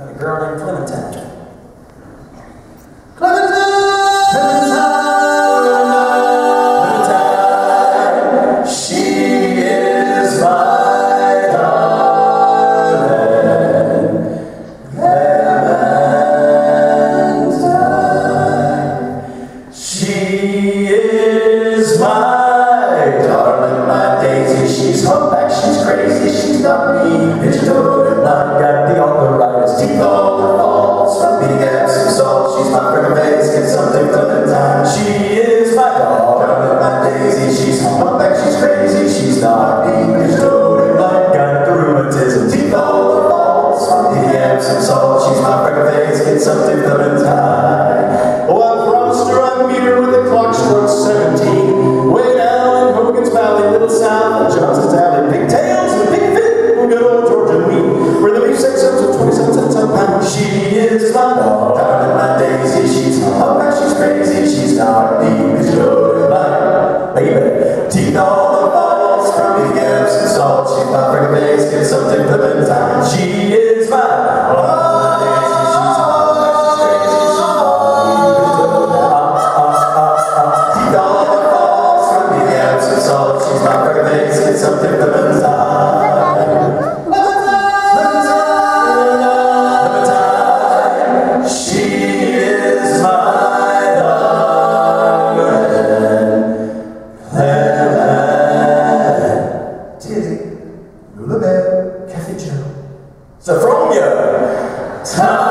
Got a girl named Clementine. She's humpback, she's crazy, she's not me. It's totally not got the arthritis. Teeth all the falls from the Epsom salt. She's my friend face, get something Clementine. She is my dog, darling, my Daisy. She's humpback, she's crazy, she's not me. It's totally not got the rheumatism. Teeth all the falls from the Epsom salt. She's my friend face, get something Clementine. Oh, I promised her I'd meet her when the clock struck 17. Way down in Hogan's Valley, little south of Johnson's Alley. Pigtails and a big fit, good old Georgia meat. Where the beef 6 cents or 27 cents a pound. She is my dog, darling, my Daisy. She's humpback, she's crazy, she's not deep. It's loaded like baby. Teeth all the bottles from the Epsom salt. She's my friend face, get something Clementine. She is my dog. Something Clementine. Clementine. She is my darling. Clementine. Tizzy, Lula Bell, Kathy Joe. Sophronia.